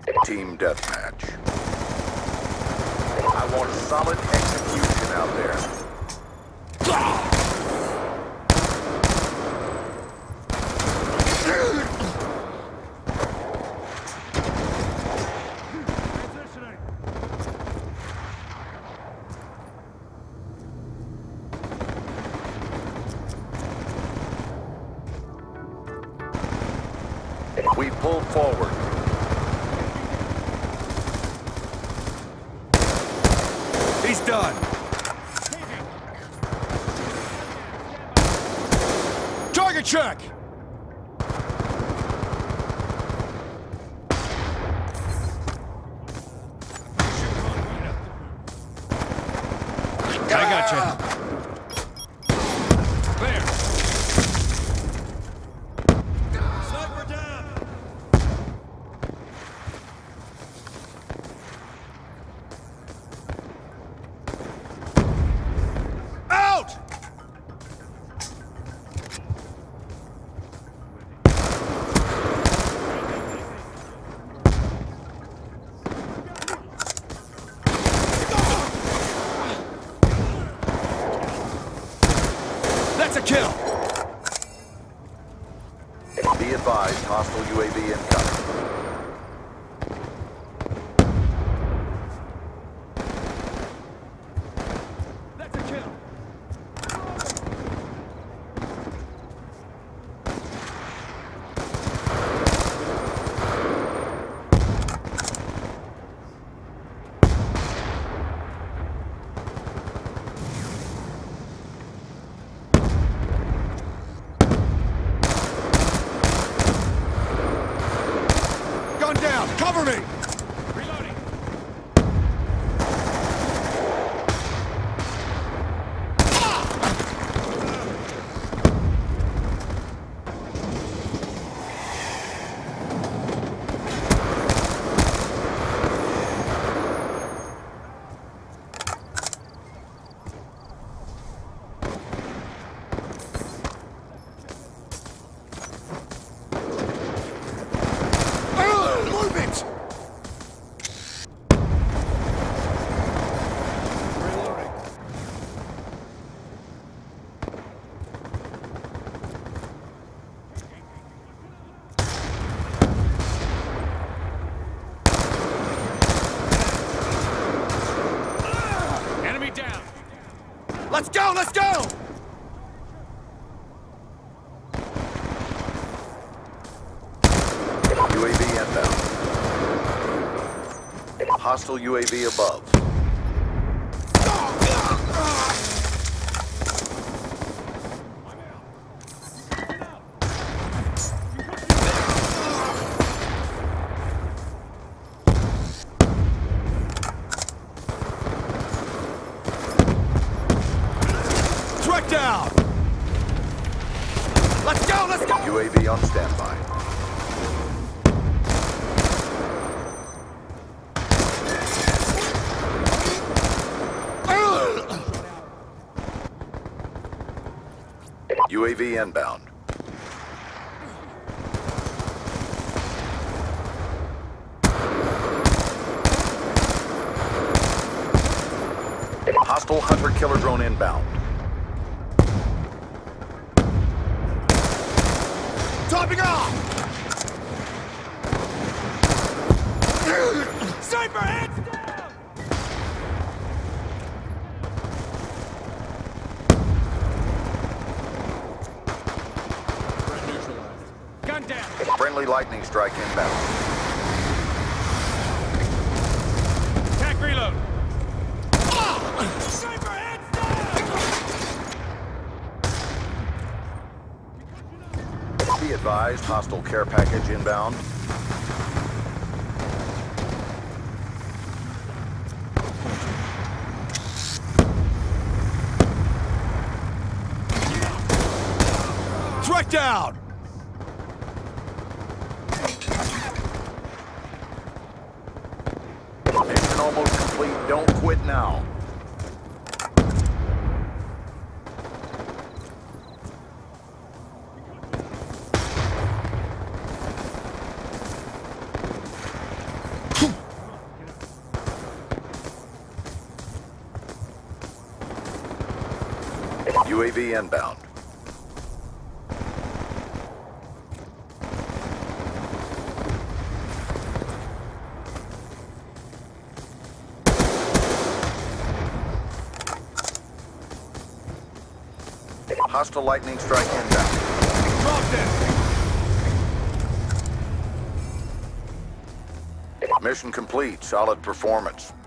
Team deathmatch. I want solid execution out there. We pulled forward. He's done. Target check. I gotcha. There. Sniper down. Out! That's a kill. Be advised, hostile UAV incoming. That's a kill. Gun down! Cover me! Reloading. Move it! Enemy down! Let's go! Let's go! UAV inbound. Hostile UAV above. Truck down! Let's go! Let's go! UAV on standby. UAV inbound. Hostile hunter-killer drone inbound. Topping off! Sniper, heads down! Gun down! Friendly lightning strike inbound. Attack reload! Sniper, heads down! Be advised, hostile care package inbound. Truck down! Mission almost complete. Don't quit now. UAV inbound. Hostile lightning strike inbound. Drop dead. Mission complete. Solid performance.